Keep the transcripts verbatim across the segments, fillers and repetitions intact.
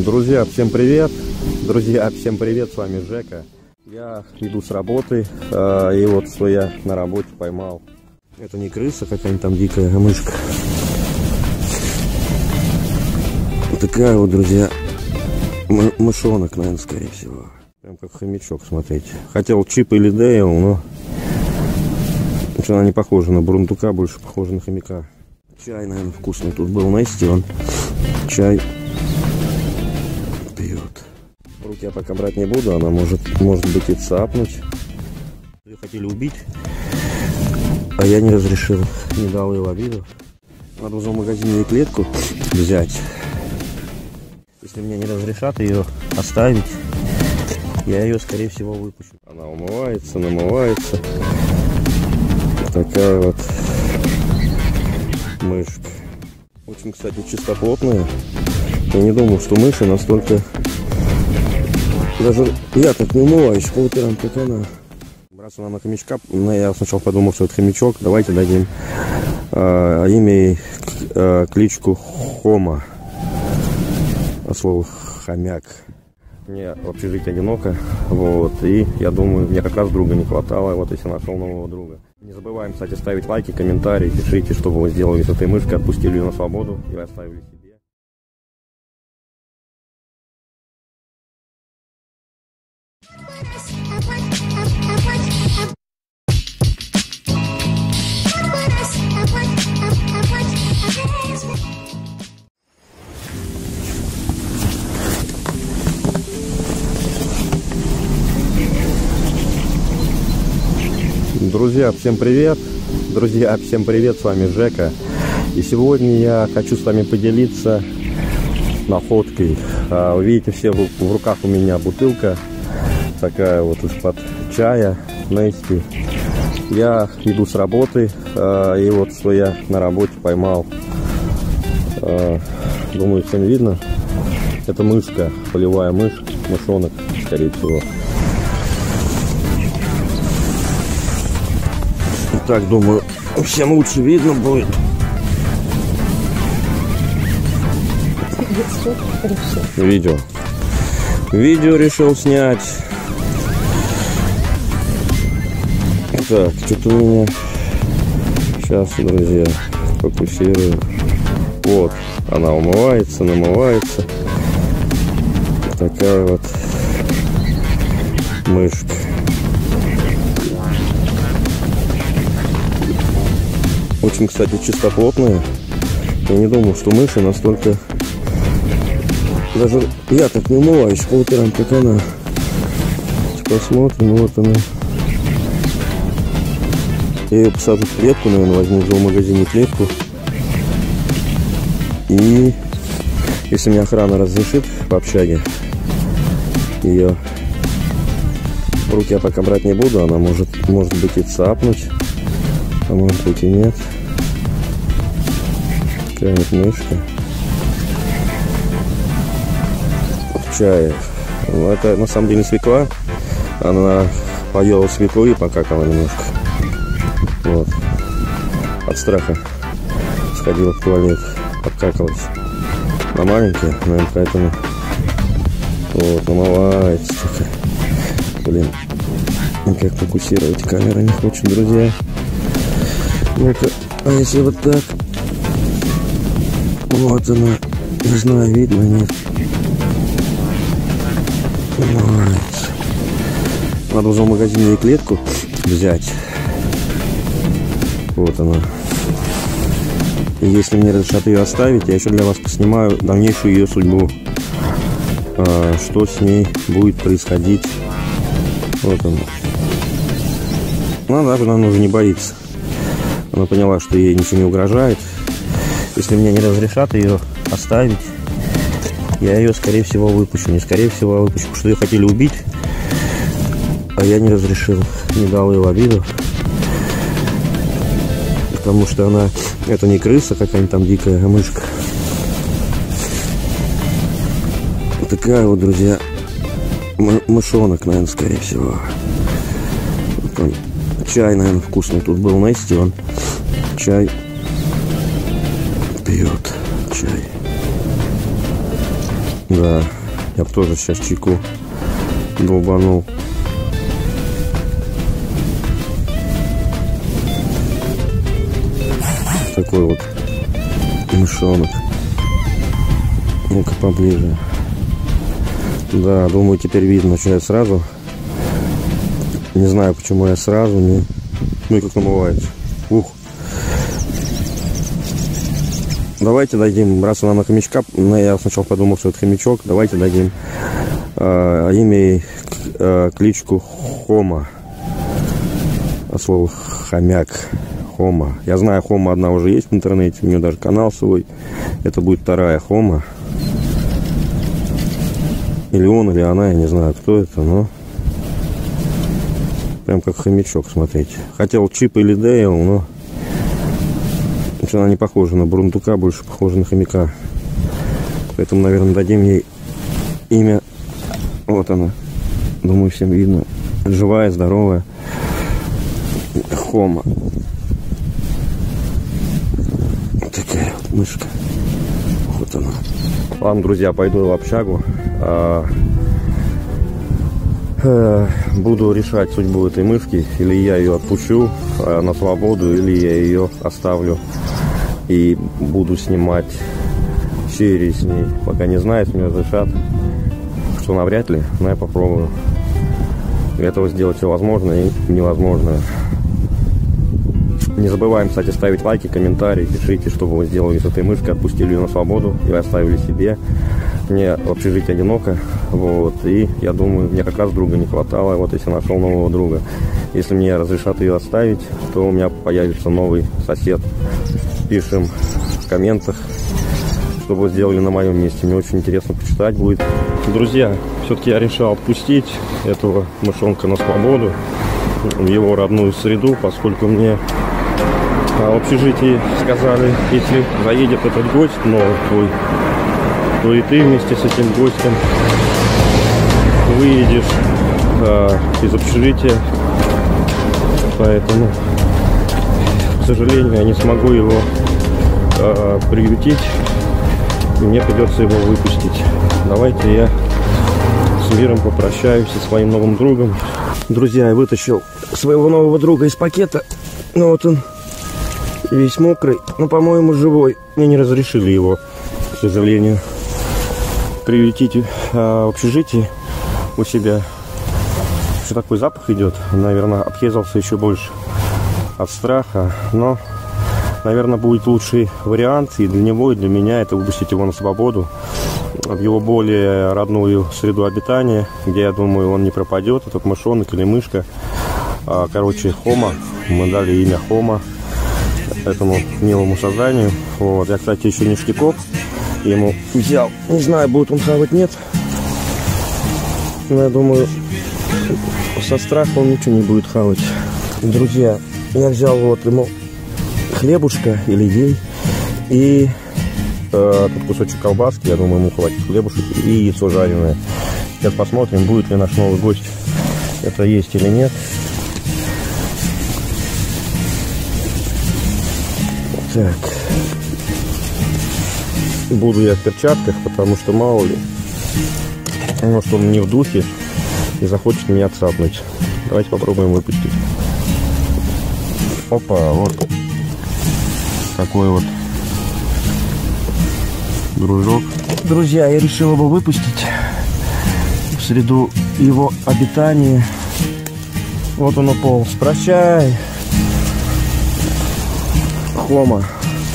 Друзья, всем привет! Друзья, всем привет! С вами Жека. Я иду с работы, э, и вот что я на работе поймал. Это не крыса какая-нибудь там дикая, а мышка. Вот такая вот, друзья, мышонок, наверное, скорее всего. Прям как хомячок, смотрите. Хотел Чип или Дейл, но она не похожа на бурундука, больше похожа на хомяка. Чай, наверное, вкусный тут был, Нести, он чай пьет. Руки я пока брать не буду, она может, может быть и цапнуть. Ее хотели убить, а я не разрешил, не дал ее в обиду. Надо уже в магазине ей клетку взять. Если мне не разрешат ее оставить, я ее, скорее всего, выпущу. Она умывается, намывается. Такая вот мышка. Очень, кстати, чистоплотная. Я не думал, что мыши настолько... Даже я так не умываюсь по утрам, как она. Браться нам на хомячка, но я сначала подумал, что это хомячок. Давайте дадим э, имя ей, э, кличку Хома. А слово хомяк. Мне в общежитии одиноко, вот, и я думаю, мне как раз друга не хватало, вот если нашел нового друга. Не забываем, кстати, ставить лайки, комментарии, пишите, что вы сделали с этой мышкой, отпустили ее на свободу или оставили себе. Друзья, всем привет! Друзья, всем привет! С вами Жека. И сегодня я хочу с вами поделиться находкой. Вы видите, все в руках у меня бутылка такая вот из-под чая, Нести. Я иду с работы, и вот что я на работе поймал. Думаю, всем видно. Это мышка, полевая мышь, мышонок, скорее всего. Так, думаю, всем лучше видно будет. Видео. Видео решил снять. Так, что-то у меня... Сейчас, друзья, фокусирую. Вот, она умывается, намывается. Такая вот мышка. Очень, кстати, чистоплотная. Я не думал, что мыши настолько... Даже я так не умываюсь по утрам, как она. Посмотрим, вот она. Я ее посажу в клетку, наверное, возьму уже в магазине клетку. И если мне охрана разрешит в общаге, ее в руки я пока брать не буду, она может, может быть и цапнуть, а может быть и нет. Такая вот мышка. В чае. Ну, это на самом деле свекла. Она поела свеклу и покакала немножко. Вот. От страха сходила в туалет, обкакалась. Она маленькая, наверное, поэтому вот, намывается такая. Блин, никак фокусировать камера не хочет, друзья. Ну-ка, а если вот так? Вот она, не знаю, видно, нет. Намывается. Надо уже в магазине ей клетку взять. Вот она. И если мне разрешат ее оставить, я еще для вас поснимаю дальнейшую ее судьбу. А, что с ней будет происходить. Вот она. Ну, она даже, наверное, уже не боится. Она поняла, что ей ничего не угрожает. Если мне не разрешат ее оставить, я ее, скорее всего, выпущу. Не скорее всего, а выпущу. Потому что ее хотели убить, а я не разрешил. Не дал ее в обиду. Потому что она, это не крыса какая-нибудь там дикая, а мышка. Вот такая вот, друзья, мышонок, наверное, скорее всего. Вот он. Чай, наверное, вкусный тут был, Нести, он чай пьет. Чай. Да, я тоже сейчас чайку долбанул. Такой вот мышонок. Ну-ка поближе. Да, думаю, теперь видно, что я сразу. Не знаю, почему я сразу не... Ну и как намывается. Ух. Давайте дадим, раз она на хомячка, ну, я сначала подумал, что это хомячок, давайте дадим э, имя и э, кличку Хома. А слово хомяк. Хома. Я знаю, Хома одна уже есть в интернете, у нее даже канал свой. Это будет вторая Хома. Или он, или она, я не знаю, кто это, но... Прям как хомячок, смотрите. Хотел Чип или Дейл, но... Она не похожа на бурундука, больше похожа на хомяка. Поэтому, наверное, дадим ей имя. Вот она. Думаю, всем видно. Живая, здоровая. Хома. Такая вот мышка. Вот она. Ладно, друзья, пойду в общагу. Буду решать судьбу этой мышки. Или я ее отпущу на свободу, или я ее оставлю и буду снимать серии с ней. Пока не знаю, если мне разрешат, что навряд ли, но я попробую. Для этого сделать все возможное и невозможное. Не забываем, кстати, ставить лайки, комментарии, пишите, что вы сделали с этой мышкой, отпустили ее на свободу или оставили себе. Мне в общежитии одиноко, вот, и я думаю, мне как раз друга не хватало, вот если нашел нового друга. Если мне разрешат ее оставить, то у меня появится новый сосед. Пишем в комментах, что вы сделали на моем месте. Мне очень интересно почитать будет. Друзья, все-таки я решил отпустить этого мышонка на свободу, в его родную среду, поскольку мне в общежитии сказали, если заедет этот гость новый твой, то и ты вместе с этим гостем выедешь а, из общежития. Поэтому, к сожалению, я не смогу его а, приютить, и мне придется его выпустить. Давайте я с миром попрощаюсь со своим новым другом. Друзья, я вытащил своего нового друга из пакета. Ну вот он весь мокрый, но, по-моему, живой. Мне не разрешили его, к сожалению, приютить а, в общежитии у себя. Что такой запах идет? Наверное, объездился еще больше от страха. Но, наверное, будет лучший вариант и для него, и для меня это выпустить его на свободу в его более родную среду обитания, где, я думаю, он не пропадет, этот мышонок или мышка. А, короче, Хома. Мы дали имя Хома этому милому созданию. Вот. Я, кстати, еще не штиков ему взял. Не знаю, будет он хавать, нет. Но я думаю, со страха он ничего не будет хавать. Друзья, я взял вот ему хлебушка или ей и э, тут кусочек колбаски. Я думаю, ему хватит хлебушек и яйцо жареное. Сейчас посмотрим, будет ли наш новый гость это есть или нет. Так. Буду я в перчатках, потому что мало ли, может, он не в духе и захочет меня цапнуть. Давайте попробуем выпустить. Опа, вот такой вот дружок. Друзья, я решил его выпустить в среду его обитания. Вот он уполз. Прощай, Хома.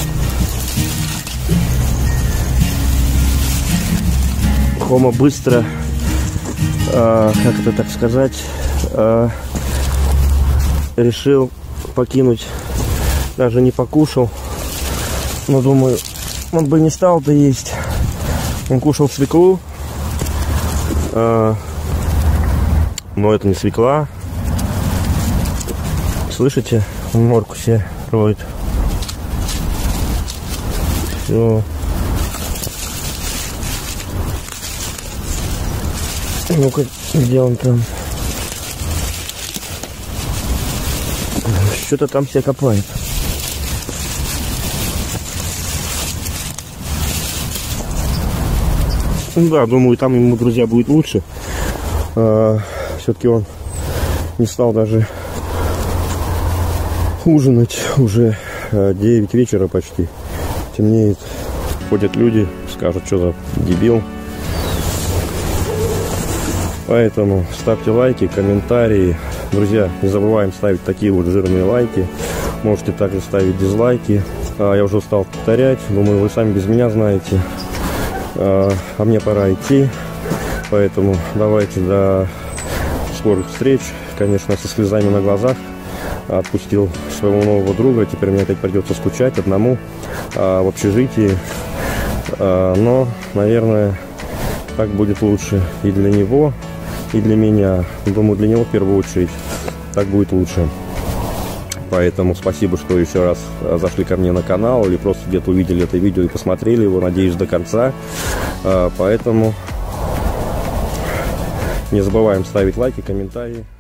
Хома быстро, э, как это так сказать, э, решил покинуть, даже не покушал. Но думаю, он бы не стал-то есть. Он кушал свеклу, э, но это не свекла. Слышите? Он морку себе роет. Все. Ну-ка, где он там? Что-то там все копает. Ну да, думаю, там ему, друзья, будет лучше. А, все-таки он не стал даже ужинать. Уже девять вечера почти. Темнеет. Ходят люди, скажут, что за дебил. Поэтому ставьте лайки, комментарии. Друзья, не забываем ставить такие вот жирные лайки. Можете также ставить дизлайки. А, я уже устал повторять. Думаю, вы сами без меня знаете. А, а мне пора идти. Поэтому давайте до скорых встреч. Конечно, со слезами на глазах. Отпустил своего нового друга. Теперь мне опять придется скучать одному а, в общежитии. А, но, наверное, так будет лучше и для него, и для меня. Думаю, для него в первую очередь так будет лучше. Поэтому спасибо, что еще раз зашли ко мне на канал или просто где-то увидели это видео и посмотрели его, надеюсь, до конца. Поэтому не забываем ставить лайки, комментарии.